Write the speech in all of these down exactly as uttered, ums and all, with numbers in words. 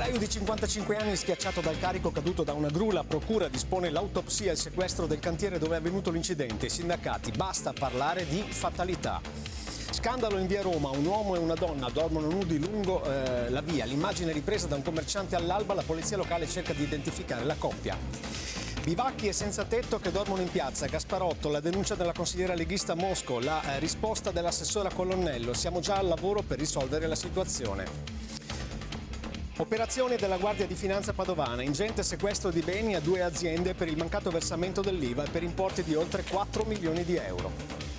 Operaio di cinquantacinque anni schiacciato dal carico caduto da una gru, la procura dispone l'autopsia e il sequestro del cantiere dove è avvenuto l'incidente. I sindacati, basta parlare di fatalità. Scandalo in via Roma, un uomo e una donna dormono nudi lungo eh, la via. L'immagine è ripresa da un commerciante all'alba, la polizia locale cerca di identificare la coppia. Bivacchi e senza tetto che dormono in piazza. Gasparotto, la denuncia della consigliera leghista Mosco, la eh, risposta dell'assessora Colonnello. Siamo già al lavoro per risolvere la situazione. Operazione della Guardia di Finanza Padovana, ingente sequestro di beni a due aziende per il mancato versamento dell'I V A e per importi di oltre quattro milioni di euro.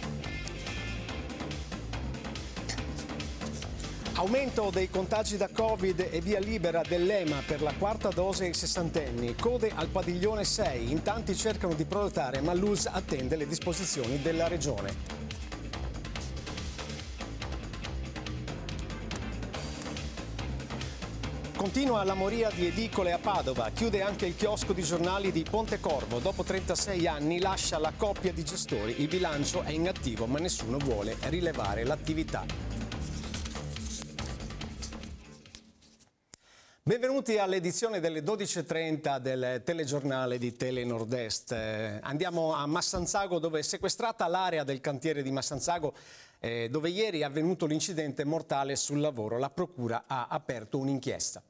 Aumento dei contagi da Covid e via libera dell'E M A per la quarta dose ai sessantenni. Code al padiglione sei, in tanti cercano di prolotare ma l'U L S attende le disposizioni della Regione. Continua la moria di edicole a Padova, chiude anche il chiosco di giornali di Pontecorvo. Dopo trentasei anni lascia la coppia di gestori, il bilancio è in attivo ma nessuno vuole rilevare l'attività. Benvenuti all'edizione delle dodici e trenta del telegiornale di Tele Nord-Est. Eh, andiamo a Massanzago dove è sequestrata l'area del cantiere di Massanzago eh, dove ieri è avvenuto l'incidente mortale sul lavoro. La procura ha aperto un'inchiesta.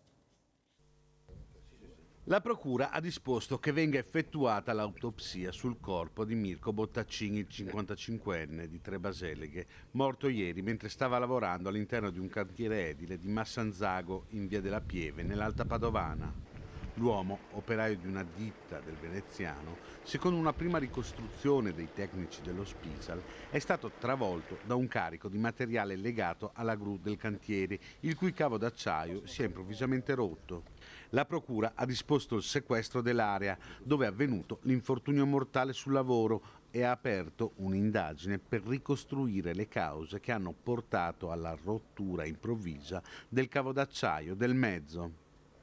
La procura ha disposto che venga effettuata l'autopsia sul corpo di Mirko Bottaccin, il cinquantacinquenne di Trebaseleghe, morto ieri mentre stava lavorando all'interno di un cantiere edile di Massanzago in via della Pieve, nell'Alta Padovana. L'uomo, operaio di una ditta del veneziano, secondo una prima ricostruzione dei tecnici dello Spisal, è stato travolto da un carico di materiale legato alla gru del cantiere, il cui cavo d'acciaio si è improvvisamente rotto. La procura ha disposto il sequestro dell'area dove è avvenuto l'infortunio mortale sul lavoro e ha aperto un'indagine per ricostruire le cause che hanno portato alla rottura improvvisa del cavo d'acciaio del mezzo.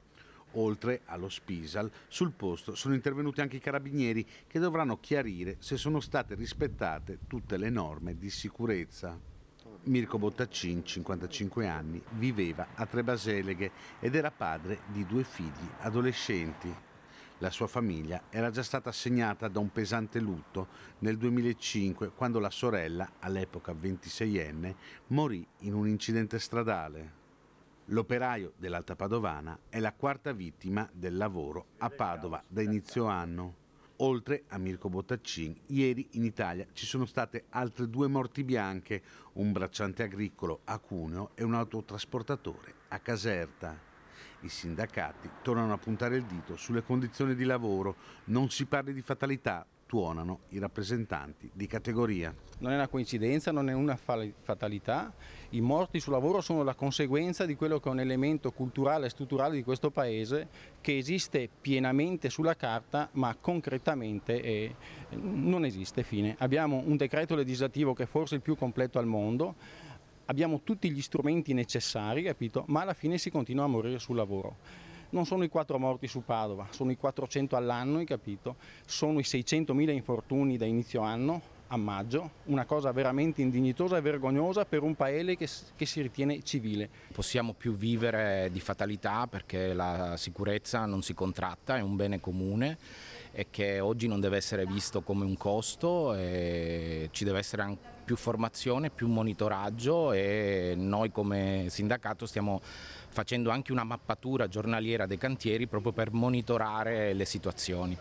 Oltre allo Spisal, sul posto sono intervenuti anche i carabinieri che dovranno chiarire se sono state rispettate tutte le norme di sicurezza. Mirko Bottaccin, cinquantacinque anni, viveva a Trebaseleghe ed era padre di due figli adolescenti. La sua famiglia era già stata segnata da un pesante lutto nel duemilacinque, quando la sorella, all'epoca ventiseienne, morì in un incidente stradale. L'operaio dell'Alta Padovana è la quarta vittima del lavoro a Padova da inizio anno. Oltre a Mirko Bottaccin, ieri in Italia ci sono state altre due morti bianche, un bracciante agricolo a Cuneo e un autotrasportatore a Caserta. I sindacati tornano a puntare il dito sulle condizioni di lavoro, non si parli di fatalità, tuonano i rappresentanti di categoria. Non è una coincidenza, non è una fatalità, i morti sul lavoro sono la conseguenza di quello che è un elemento culturale e strutturale di questo Paese che esiste pienamente sulla carta ma concretamente eh, non esiste. Fine. Abbiamo un decreto legislativo che è forse il più completo al mondo, abbiamo tutti gli strumenti necessari, capito? Ma alla fine si continua a morire sul lavoro. Non sono i quattro morti su Padova, sono i quattrocento all'anno, hai capito? Sono i seicentomila infortuni da inizio anno a maggio, una cosa veramente indignitosa e vergognosa per un paese che, che si ritiene civile. Possiamo più vivere di fatalità perché la sicurezza non si contratta, è un bene comune e che oggi non deve essere visto come un costo, e ci deve essere anche più formazione, più monitoraggio e noi come sindacato stiamo facendo anche una mappatura giornaliera dei cantieri proprio per monitorare le situazioni.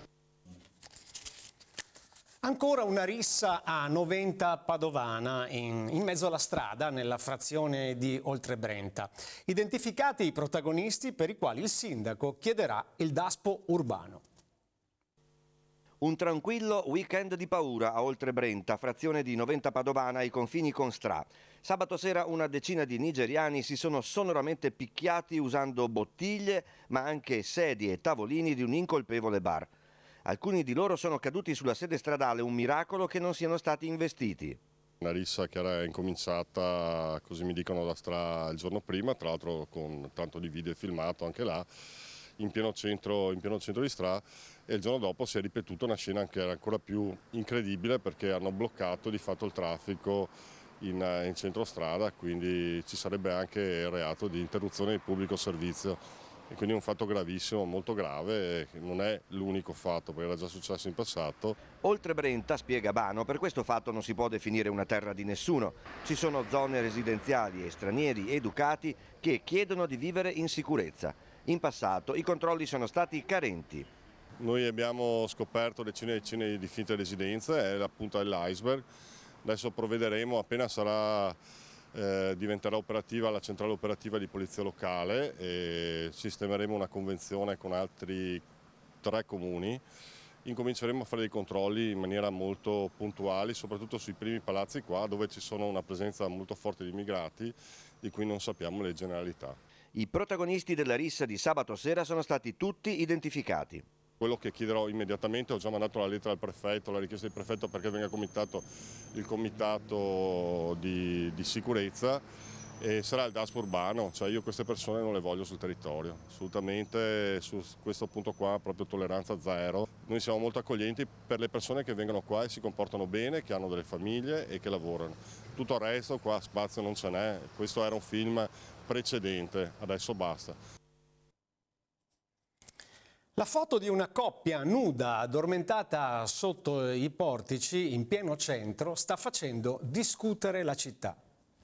Ancora una rissa a Noventa Padovana, in, in mezzo alla strada, nella frazione di Oltrebrenta. Identificati i protagonisti per i quali il sindaco chiederà il daspo urbano. Un tranquillo weekend di paura a Oltrebrenta, frazione di Noventa Padovana ai confini con Stra. Sabato sera una decina di nigeriani si sono sonoramente picchiati usando bottiglie, ma anche sedie e tavolini di un incolpevole bar. Alcuni di loro sono caduti sulla sede stradale, un miracolo che non siano stati investiti. Una rissa che era incominciata, così mi dicono, da Stra il giorno prima, tra l'altro con tanto di video filmato anche là, in pieno centro, in pieno centro di Stra, e il giorno dopo si è ripetuta una scena che era ancora più incredibile perché hanno bloccato di fatto il traffico in, in centro strada, quindi ci sarebbe anche il reato di interruzione di pubblico servizio. E quindi è un fatto gravissimo, molto grave, non è l'unico fatto, perché era già successo in passato. Oltre Brenta, spiega Bano, per questo fatto non si può definire una terra di nessuno. Ci sono zone residenziali e stranieri educati che chiedono di vivere in sicurezza. In passato i controlli sono stati carenti. Noi abbiamo scoperto decine e decine di finte residenze, è la punta dell'iceberg. Adesso provvederemo, appena sarà, eh, diventerà operativa la centrale operativa di polizia locale, e sistemeremo una convenzione con altri tre comuni. Incominceremo a fare dei controlli in maniera molto puntuali, soprattutto sui primi palazzi qua, dove ci sono una presenza molto forte di immigrati, di cui non sappiamo le generalità. I protagonisti della rissa di sabato sera sono stati tutti identificati. Quello che chiederò immediatamente, ho già mandato la lettera al prefetto, la richiesta del prefetto perché venga comitato il comitato di, di sicurezza, e sarà il D A S P urbano, cioè io queste persone non le voglio sul territorio, assolutamente su questo punto qua proprio tolleranza zero. Noi siamo molto accoglienti per le persone che vengono qua e si comportano bene, che hanno delle famiglie e che lavorano. Tutto il resto qua spazio non ce n'è, questo era un film precedente, adesso basta. La foto di una coppia nuda addormentata sotto i portici in pieno centro sta facendo discutere la città.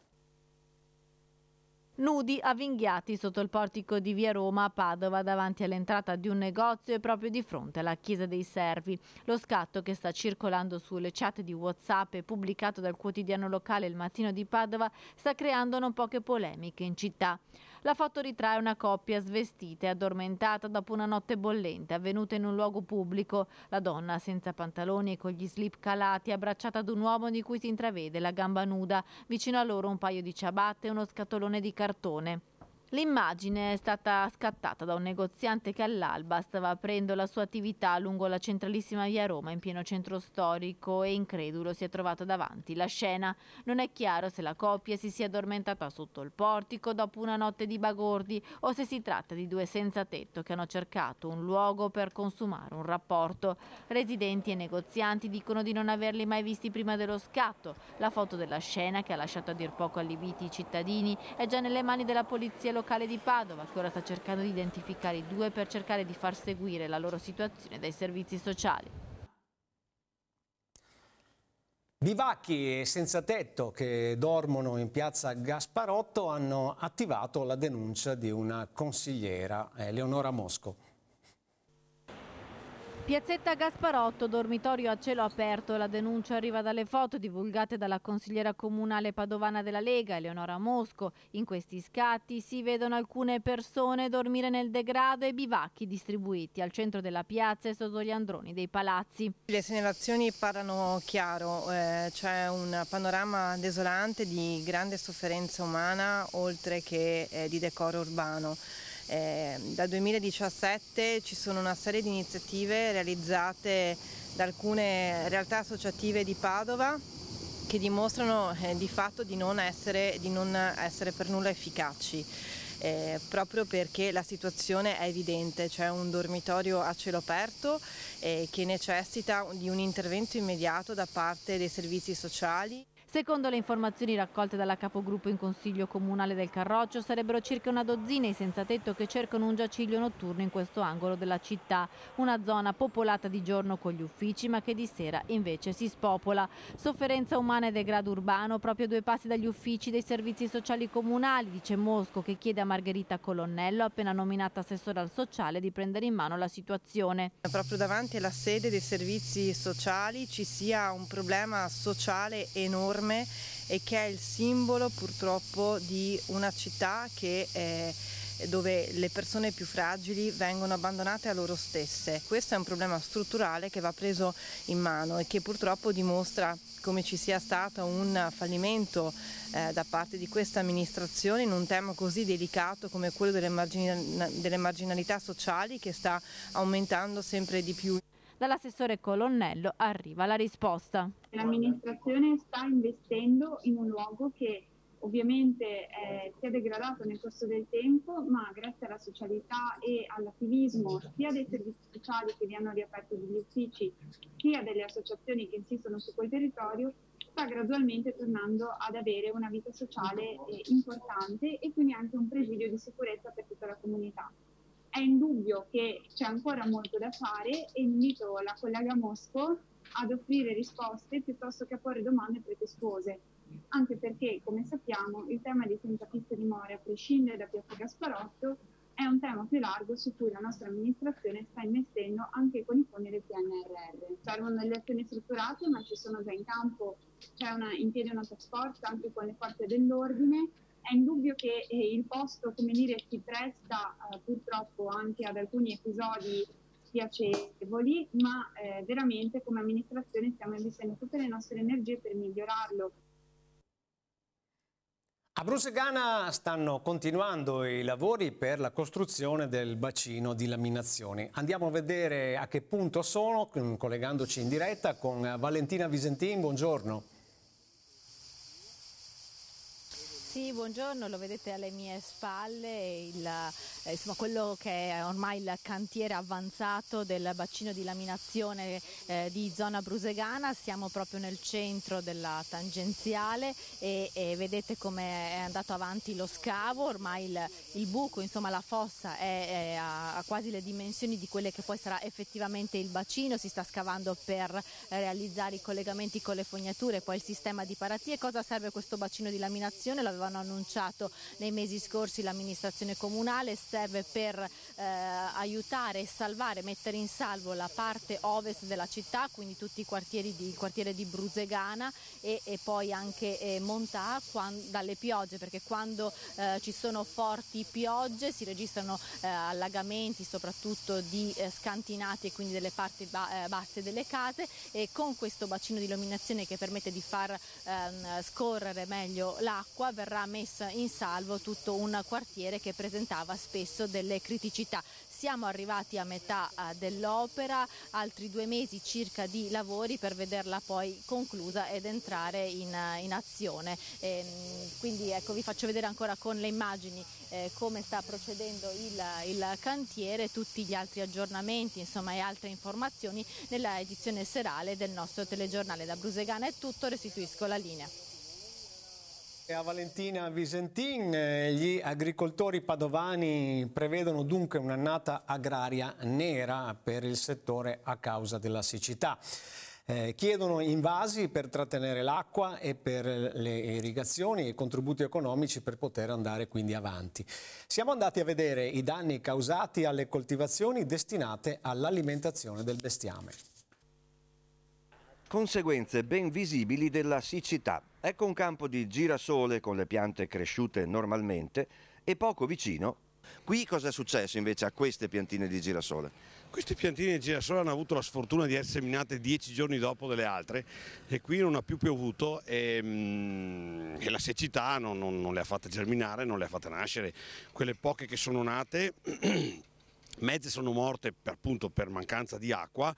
Nudi avvinghiati sotto il portico di via Roma a Padova, davanti all'entrata di un negozio e proprio di fronte alla chiesa dei Servi. Lo scatto, che sta circolando sulle chat di WhatsApp e pubblicato dal quotidiano locale Il Mattino di Padova, sta creando non poche polemiche in città. La foto ritrae una coppia svestita e addormentata dopo una notte bollente avvenuta in un luogo pubblico. La donna, senza pantaloni e con gli slip calati, abbracciata ad un uomo di cui si intravede la gamba nuda, vicino a loro un paio di ciabatte e uno scatolone di cartone. L'immagine è stata scattata da un negoziante che all'alba stava aprendo la sua attività lungo la centralissima via Roma in pieno centro storico e incredulo si è trovato davanti la scena. Non è chiaro se la coppia si sia addormentata sotto il portico dopo una notte di bagordi o se si tratta di due senza tetto che hanno cercato un luogo per consumare un rapporto. Residenti e negozianti dicono di non averli mai visti prima dello scatto. La foto della scena, che ha lasciato a dir poco allibiti i cittadini, è già nelle mani della polizia locale locale di Padova, che ora sta cercando di identificare i due per cercare di far seguire la loro situazione dai servizi sociali. Bivacchi e senza tetto che dormono in piazza Gasparotto hanno attivato la denuncia di una consigliera, Eleonora Mosco. Piazzetta Gasparotto, dormitorio a cielo aperto. La denuncia arriva dalle foto divulgate dalla consigliera comunale padovana della Lega, Eleonora Mosco. In questi scatti si vedono alcune persone dormire nel degrado e bivacchi distribuiti al centro della piazza e sotto gli androni dei palazzi. Le segnalazioni parlano chiaro, eh, c'è un panorama desolante di grande sofferenza umana oltre che eh, di decoro urbano. Eh, dal duemiladiciassette ci sono una serie di iniziative realizzate da alcune realtà associative di Padova che dimostrano eh, di fatto di non essere, di non essere per nulla efficaci, eh, proprio perché la situazione è evidente, c'è un dormitorio a cielo aperto eh, che necessita di un intervento immediato da parte dei servizi sociali. Secondo le informazioni raccolte dalla capogruppo in Consiglio Comunale del Carroccio, sarebbero circa una dozzina i senza tetto che cercano un giaciglio notturno in questo angolo della città, una zona popolata di giorno con gli uffici ma che di sera invece si spopola. Sofferenza umana e degrado urbano proprio a due passi dagli uffici dei servizi sociali comunali, dice Mosco, che chiede a Margherita Colonnello, appena nominata assessore al sociale, di prendere in mano la situazione. Proprio davanti alla sede dei servizi sociali ci sia un problema sociale enorme e che è il simbolo purtroppo di una città che, eh, dove le persone più fragili vengono abbandonate a loro stesse. Questo è un problema strutturale che va preso in mano e che purtroppo dimostra come ci sia stato un fallimento eh, da parte di questa amministrazione in un tema così delicato come quello delle, margina- delle marginalità sociali, che sta aumentando sempre di più. Dall'assessore Colonnello arriva la risposta. L'amministrazione sta investendo in un luogo che ovviamente eh, si è degradato nel corso del tempo, ma grazie alla socialità e all'attivismo sia dei servizi sociali che vi hanno riaperto degli uffici, sia delle associazioni che insistono su quel territorio, sta gradualmente tornando ad avere una vita sociale eh, importante e quindi anche un presidio di sicurezza per tutta la comunità. È indubbio che c'è ancora molto da fare e invito la collega Mosco ad offrire risposte piuttosto che a porre domande pretestuose, anche perché, come sappiamo, il tema dei senza piste dimore, a prescindere da Piazza Gasparotto, è un tema più largo su cui la nostra amministrazione sta investendo anche con i fondi del P N R R. Servono delle azioni strutturate, ma ci sono già in campo, c'è una, in piedi una task force anche con le forze dell'ordine. È indubbio che eh, il posto, come dire, si presta eh, purtroppo anche ad alcuni episodi spiacevoli, ma eh, veramente come amministrazione stiamo investendo tutte le nostre energie per migliorarlo. A Brusegana stanno continuando i lavori per la costruzione del bacino di laminazioni. Andiamo a vedere a che punto sono, collegandoci in diretta con Valentina Visentin. Buongiorno. Sì, buongiorno, lo vedete alle mie spalle, il, eh, insomma, quello che è ormai il cantiere avanzato del bacino di laminazione eh, di zona Brusegana. Siamo proprio nel centro della tangenziale e, e vedete come è andato avanti lo scavo. Ormai il, il buco, insomma la fossa è, è a, a quasi le dimensioni di quelle che poi sarà effettivamente il bacino. Si sta scavando per realizzare i collegamenti con le fognature e poi il sistema di paratie. Cosa serve questo bacino di laminazione? L'avevano annunciato nei mesi scorsi l'amministrazione comunale. Serve per eh, aiutare e salvare, mettere in salvo la parte ovest della città, quindi tutti i quartieri di, il quartiere di Brusegana e, e poi anche eh, Montà quando, dalle piogge, perché quando eh, ci sono forti piogge si registrano eh, allagamenti soprattutto di eh, scantinati e quindi delle parti ba- eh, basse delle case, e con questo bacino di illuminazione che permette di far ehm, scorrere meglio l'acqua verrà messa in salvo tutto un quartiere che presentava spesso delle criticità. Siamo arrivati a metà uh, dell'opera, altri due mesi circa di lavori per vederla poi conclusa ed entrare in, uh, in azione. E, quindi ecco, vi faccio vedere ancora con le immagini eh, come sta procedendo il, il cantiere, tutti gli altri aggiornamenti insomma, e altre informazioni nella edizione serale del nostro telegiornale. Da Brusegana è tutto, restituisco la linea. A Valentina Visentin, gli agricoltori padovani prevedono dunque un'annata agraria nera per il settore a causa della siccità. Eh, chiedono invasi per trattenere l'acqua e per le irrigazioni e contributi economici per poter andare quindi avanti. Siamo andati a vedere i danni causati alle coltivazioni destinate all'alimentazione del bestiame. Conseguenze ben visibili della siccità. Ecco un campo di girasole con le piante cresciute normalmente e poco vicino. Qui cosa è successo invece a queste piantine di girasole? Queste piantine di girasole hanno avuto la sfortuna di essere seminate dieci giorni dopo delle altre e qui non ha più piovuto e, mm, e la siccità non, non, non le ha fatte germinare, non le ha fatte nascere. Quelle poche che sono nate mezze sono morte per, appunto per mancanza di acqua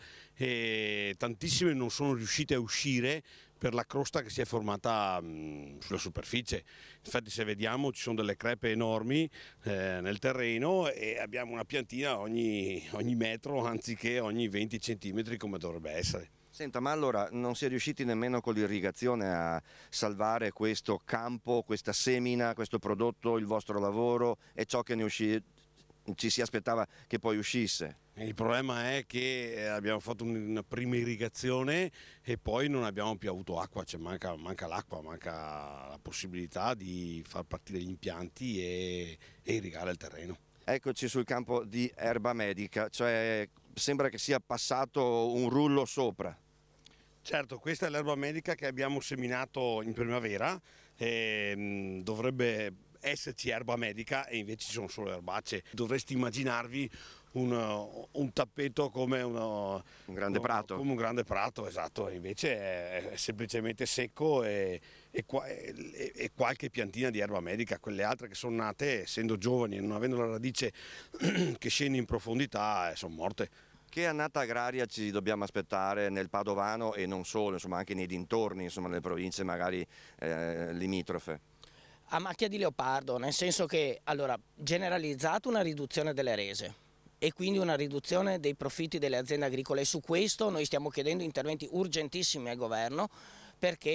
e tantissime non sono riuscite a uscire per la crosta che si è formata mh, sulla superficie. Infatti se vediamo ci sono delle crepe enormi eh, nel terreno e abbiamo una piantina ogni, ogni metro anziché ogni venti centimetri come dovrebbe essere. Senta, ma allora non si è riusciti nemmeno con l'irrigazione a salvare questo campo, questa semina, questo prodotto, il vostro lavoro e ciò che ne uscì, ci si aspettava che poi uscisse? Il problema è che abbiamo fatto una prima irrigazione e poi non abbiamo più avuto acqua, cioè manca, manca l'acqua, manca la possibilità di far partire gli impianti e, e irrigare il terreno. Eccoci sul campo di erba medica, cioè sembra che sia passato un rullo sopra. Certo, questa è l'erba medica che abbiamo seminato in primavera, e, mh, dovrebbe esserci erba medica e invece ci sono solo erbacce. Dovresti immaginarvi un, un tappeto come uno, un grande uno, prato. Come un grande prato, esatto, invece è, è semplicemente secco e, e, e, e qualche piantina di erba medica. Quelle altre che sono nate, essendo giovani e non avendo la radice che scende in profondità, sono morte. Che annata agraria ci dobbiamo aspettare nel Padovano e non solo, insomma anche nei dintorni, insomma nelle province magari eh, limitrofe? A macchia di leopardo, nel senso che, allora, generalizzato una riduzione delle rese e quindi una riduzione dei profitti delle aziende agricole. Su questo noi stiamo chiedendo interventi urgentissimi al governo perché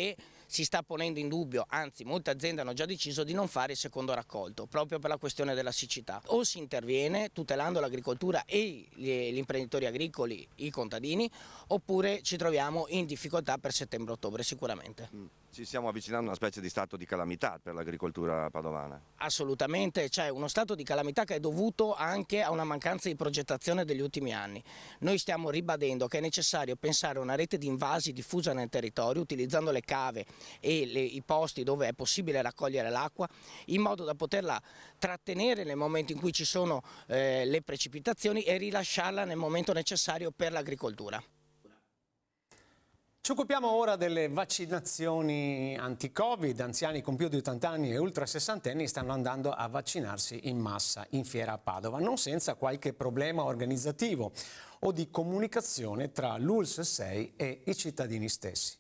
si sta ponendo in dubbio, anzi molte aziende hanno già deciso di non fare il secondo raccolto, proprio per la questione della siccità. O si interviene tutelando l'agricoltura e gli imprenditori agricoli, i contadini, oppure ci troviamo in difficoltà per settembre-ottobre sicuramente. Mm. Ci stiamo avvicinando a una specie di stato di calamità per l'agricoltura padovana. Assolutamente, c'è uno stato di calamità che è dovuto anche a una mancanza di progettazione degli ultimi anni. Noi stiamo ribadendo che è necessario pensare a una rete di invasi diffusa nel territorio, utilizzando le cave e le, i posti dove è possibile raccogliere l'acqua, in modo da poterla trattenere nel momento in cui ci sono eh, le precipitazioni e rilasciarla nel momento necessario per l'agricoltura. Ci occupiamo ora delle vaccinazioni anti-Covid. Anziani con più di ottanta anni e ultra sessantenni stanno andando a vaccinarsi in massa in fiera a Padova, non senza qualche problema organizzativo o di comunicazione tra l'U L S S sei e i cittadini stessi.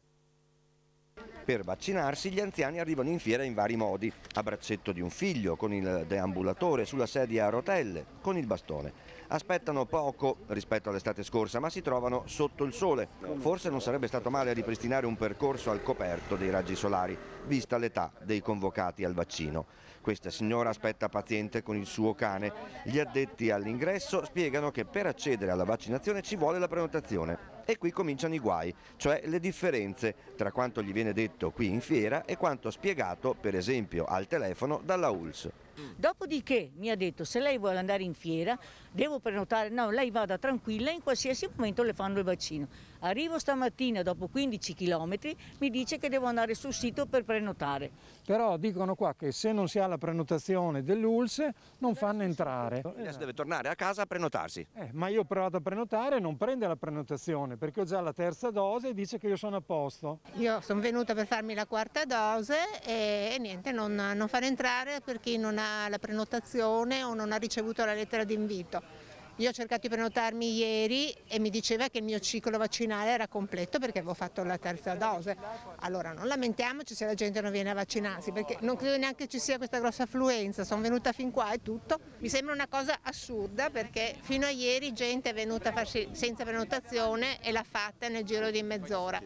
Per vaccinarsi gli anziani arrivano in fiera in vari modi, a braccetto di un figlio, con il deambulatore, sulla sedia a rotelle, con il bastone. Aspettano poco rispetto all'estate scorsa, ma si trovano sotto il sole. Forse non sarebbe stato male ripristinare un percorso al coperto dei raggi solari, vista l'età dei convocati al vaccino. Questa signora aspetta paziente con il suo cane. Gli addetti all'ingresso spiegano che per accedere alla vaccinazione ci vuole la prenotazione. E qui cominciano i guai, cioè le differenze tra quanto gli viene detto qui in fiera e quanto spiegato, per esempio, al telefono dalla U L S. Dopodiché mi ha detto: se lei vuole andare in fiera devo prenotare. No, lei vada tranquilla, in qualsiasi momento le fanno il vaccino. Arrivo stamattina dopo quindici chilometri, mi dice che devo andare sul sito per prenotare. Però dicono qua che se non si ha la prenotazione dell'U L S non fanno entrare. Adesso deve tornare a casa a prenotarsi. Eh, ma io ho provato a prenotare e non prende la prenotazione perché ho già la terza dose e dice che io sono a posto. Io sono venuta per farmi la quarta dose e, e niente, non, non fanno entrare per chi non ha la prenotazione o non ha ricevuto la lettera di invito. Io ho cercato di prenotarmi ieri e mi diceva che il mio ciclo vaccinale era completo perché avevo fatto la terza dose. Allora non lamentiamoci se la gente non viene a vaccinarsi, perché non credo neanche ci sia questa grossa affluenza. Sono venuta fin qua e tutto. Mi sembra una cosa assurda perché fino a ieri gente è venuta a farsi senza prenotazione e l'ha fatta nel giro di mezz'ora.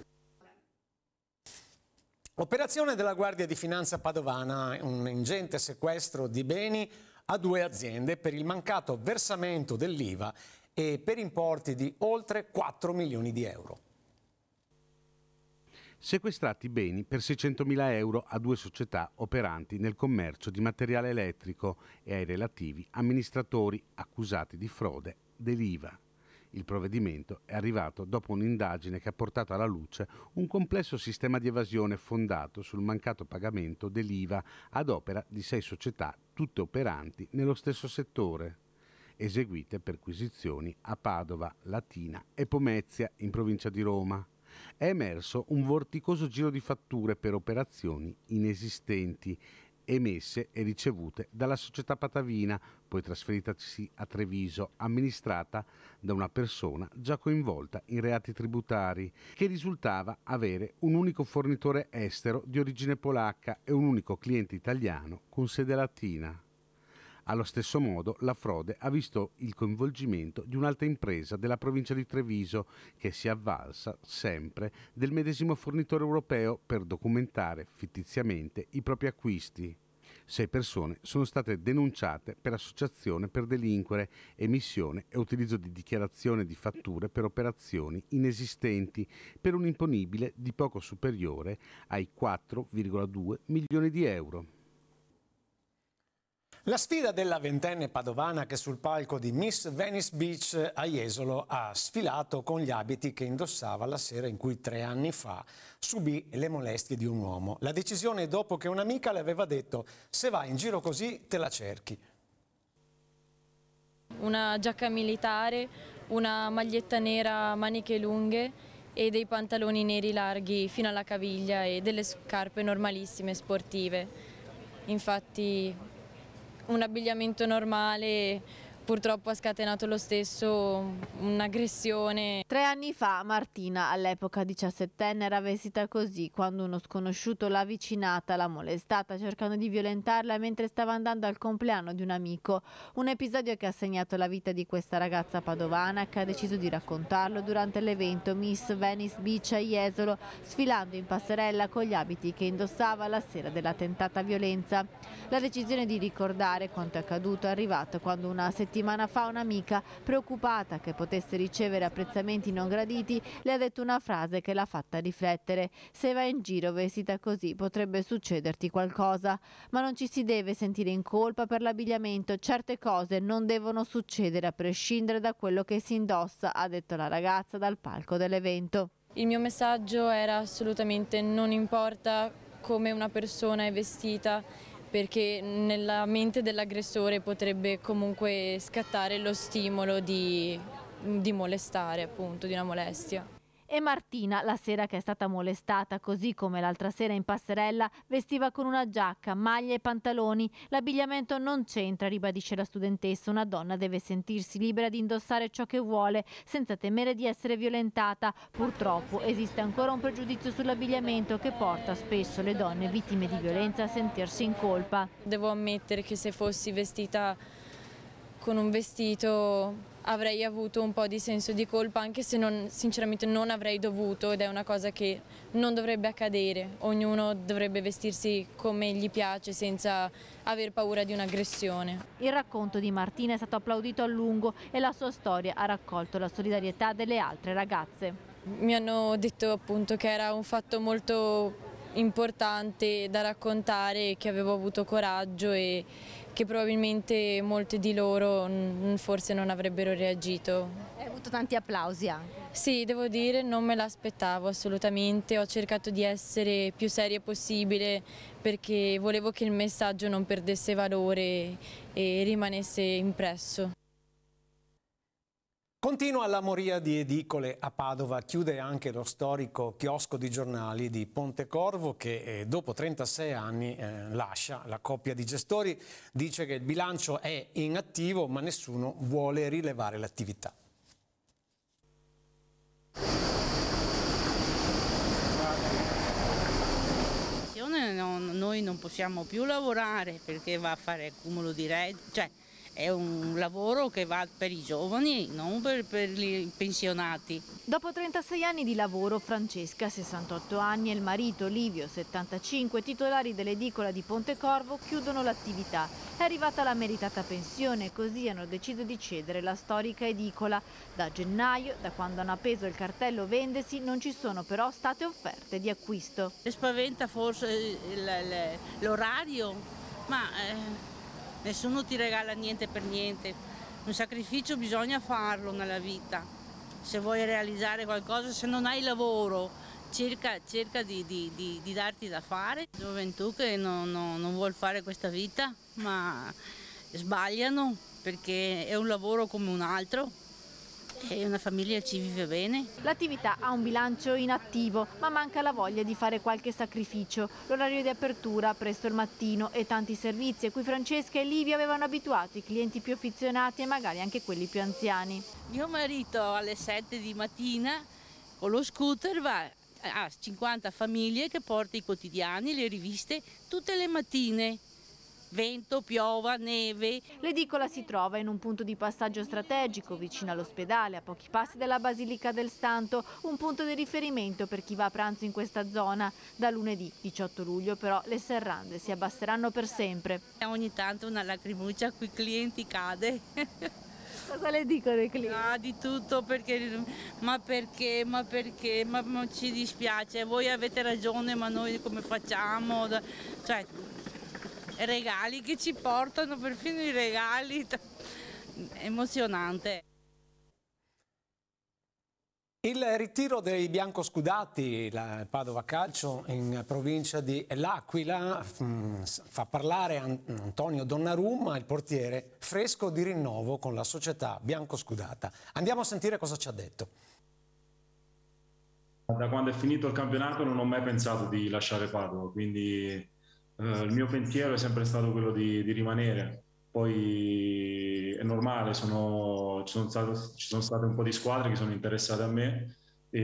Operazione della Guardia di Finanza padovana, un ingente sequestro di beni a due aziende per il mancato versamento dell'I V A e per importi di oltre quattro milioni di euro. Sequestrati beni per seicentomila euro a due società operanti nel commercio di materiale elettrico e ai relativi amministratori accusati di frode dell'I V A. Il provvedimento è arrivato dopo un'indagine che ha portato alla luce un complesso sistema di evasione fondato sul mancato pagamento dell'I V A ad opera di sei società, tutte operanti nello stesso settore, eseguite perquisizioni a Padova, Latina e Pomezia in provincia di Roma. È emerso un vorticoso giro di fatture per operazioni inesistenti emesse e ricevute dalla società patavina, poi trasferitasi a Treviso, amministrata da una persona già coinvolta in reati tributari, che risultava avere un unico fornitore estero di origine polacca e un unico cliente italiano con sede latina. Allo stesso modo, la frode ha visto il coinvolgimento di un'altra impresa della provincia di Treviso che si è avvalsa sempre del medesimo fornitore europeo per documentare fittiziamente i propri acquisti. Sei persone sono state denunciate per associazione per delinquere, emissione e utilizzo di dichiarazione di fatture per operazioni inesistenti per un imponibile di poco superiore ai quattro virgola due milioni di euro. La sfida della ventenne padovana che sul palco di Miss Venice Beach a Jesolo ha sfilato con gli abiti che indossava la sera in cui tre anni fa subì le molestie di un uomo. La decisione dopo che un'amica le aveva detto: se vai in giro così te la cerchi. Una giacca militare, una maglietta nera a maniche lunghe e dei pantaloni neri larghi fino alla caviglia e delle scarpe normalissime sportive. Infatti un abbigliamento normale, purtroppo ha scatenato lo stesso un'aggressione. Tre anni fa Martina, all'epoca diciassettenne, era vestita così quando uno sconosciuto l'ha avvicinata, l'ha molestata cercando di violentarla mentre stava andando al compleanno di un amico. Un episodio che ha segnato la vita di questa ragazza padovana che ha deciso di raccontarlo durante l'evento Miss Venice Beach a Jesolo, sfilando in passerella con gli abiti che indossava la sera della tentata violenza. La decisione di ricordare quanto è accaduto è arrivata quando una settimana fa un'amica, preoccupata che potesse ricevere apprezzamenti non graditi, le ha detto una frase che l'ha fatta riflettere: se vai in giro vestita così potrebbe succederti qualcosa, ma non ci si deve sentire in colpa per l'abbigliamento, certe cose non devono succedere a prescindere da quello che si indossa, ha detto la ragazza dal palco dell'evento. Il mio messaggio era assolutamente: non importa come una persona è vestita, perché nella mente dell'aggressore potrebbe comunque scattare lo stimolo di, di molestare, appunto, di una molestia. E Martina, la sera che è stata molestata, così come l'altra sera in passerella, vestiva con una giacca, maglie e pantaloni. L'abbigliamento non c'entra, ribadisce la studentessa. Una donna deve sentirsi libera di indossare ciò che vuole, senza temere di essere violentata. Purtroppo esiste ancora un pregiudizio sull'abbigliamento che porta spesso le donne vittime di violenza a sentirsi in colpa. Devo ammettere che se fossi vestita con un vestito avrei avuto un po' di senso di colpa, anche se non, sinceramente non avrei dovuto, ed è una cosa che non dovrebbe accadere. Ognuno dovrebbe vestirsi come gli piace senza aver paura di un'aggressione. Il racconto di Martina è stato applaudito a lungo e la sua storia ha raccolto la solidarietà delle altre ragazze. Mi hanno detto appunto che era un fatto molto importante da raccontare, che avevo avuto coraggio e che probabilmente molte di loro forse non avrebbero reagito. Hai avuto tanti applausi anche? Sì, devo dire, non me l'aspettavo assolutamente, ho cercato di essere più seria possibile perché volevo che il messaggio non perdesse valore e rimanesse impresso. Continua la moria di edicole a Padova, chiude anche lo storico chiosco di giornali di Pontecorvo che eh, dopo trentasei anni eh, lascia. La coppia di gestori dice che il bilancio è inattivo ma nessuno vuole rilevare l'attività. Noi non possiamo più lavorare perché va a fare accumulo di reddito, cioè è un lavoro che va per i giovani, non per, per i pensionati. Dopo trentasei anni di lavoro, Francesca, sessantotto anni, e il marito Livio, settantacinque, titolari dell'edicola di Pontecorvo, chiudono l'attività. È arrivata la meritata pensione e così hanno deciso di cedere la storica edicola. Da gennaio, da quando hanno appeso il cartello vendesi, non ci sono però state offerte di acquisto. Le spaventa forse l'orario, ma... Eh... Nessuno ti regala niente per niente, un sacrificio bisogna farlo nella vita, se vuoi realizzare qualcosa, se non hai lavoro cerca, cerca di, di, di, di darti da fare. Gioventù che non, non, non vuol fare questa vita, ma sbagliano perché è un lavoro come un altro. E una famiglia ci vive bene. L'attività ha un bilancio inattivo, ma manca la voglia di fare qualche sacrificio. L'orario di apertura presto il mattino e tanti servizi a cui Francesca e Livio avevano abituato i clienti più affezionati e magari anche quelli più anziani. Mio marito alle sette di mattina con lo scooter va a cinquanta famiglie che porta i quotidiani, le riviste tutte le mattine. Vento, piova, neve. L'edicola si trova in un punto di passaggio strategico vicino all'ospedale, a pochi passi dalla Basilica del Santo, un punto di riferimento per chi va a pranzo in questa zona. Da lunedì diciotto luglio però le serrande si abbasseranno per sempre. Ogni tanto una lacrimuccia qui clienti cade. Cosa le dicono i clienti? Ah, di tutto, perché, ma perché, ma perché, ma, ma ci dispiace, voi avete ragione, ma noi come facciamo? Cioè, regali che ci portano, perfino i regali, emozionante. Il ritiro dei biancoscudati, la Padova Calcio in provincia di L'Aquila, fa parlare Antonio Donnarumma, il portiere, fresco di rinnovo con la società biancoscudata. Andiamo a sentire cosa ci ha detto. Da quando è finito il campionato non ho mai pensato di lasciare Padova, quindi Uh, il mio pensiero è sempre stato quello di, di rimanere. poi è normale, sono, ci, sono state, ci sono state un po' di squadre che sono interessate a me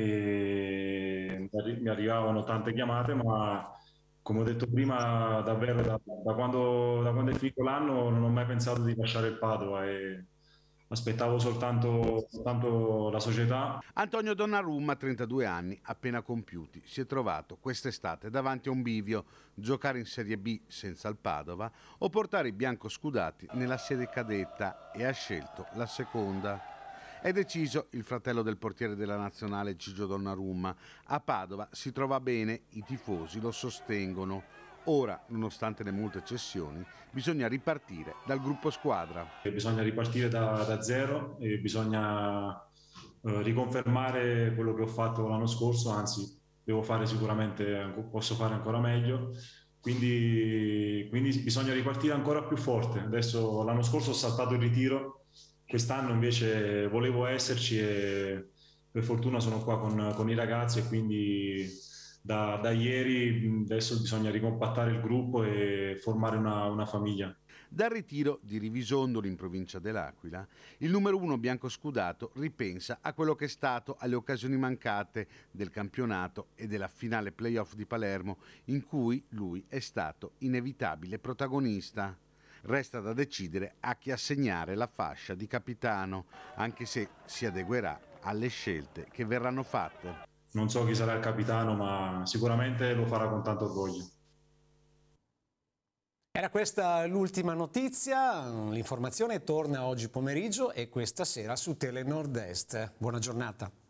e mi arrivavano tante chiamate, ma come ho detto prima, davvero da, da, quando, da quando è finito l'anno non ho mai pensato di lasciare il Padova e aspettavo soltanto, soltanto la società. Antonio Donnarumma, trentadue anni, appena compiuti, si è trovato quest'estate davanti a un bivio: giocare in Serie B senza il Padova o portare i biancoscudati nella serie cadetta, e ha scelto la seconda. È deciso il fratello del portiere della nazionale Gigio Donnarumma. A Padova si trova bene, i tifosi lo sostengono. Ora, nonostante le molte cessioni, bisogna ripartire dal gruppo squadra. Bisogna ripartire da, da zero e bisogna eh, riconfermare quello che ho fatto l'anno scorso, anzi devo fare sicuramente, posso fare ancora meglio, quindi, quindi bisogna ripartire ancora più forte. Adesso l'anno scorso ho saltato il ritiro, quest'anno invece volevo esserci e per fortuna sono qua con, con i ragazzi e quindi Da, da ieri adesso bisogna ricompattare il gruppo e formare una, una famiglia. Dal ritiro di Rivisondolo in provincia dell'Aquila, il numero uno biancoscudato ripensa a quello che è stato, alle occasioni mancate del campionato e della finale playoff di Palermo, in cui lui è stato inevitabile protagonista. Resta da decidere a chi assegnare la fascia di capitano, anche se si adeguerà alle scelte che verranno fatte. Non so chi sarà il capitano, ma sicuramente lo farà con tanto orgoglio. Era questa l'ultima notizia, l'informazione torna oggi pomeriggio e questa sera su Tele Nord Est. Buona giornata.